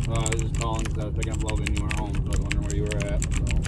I was just calling because I was picking up Logan. You weren't home, so I was wondering where you were at. So.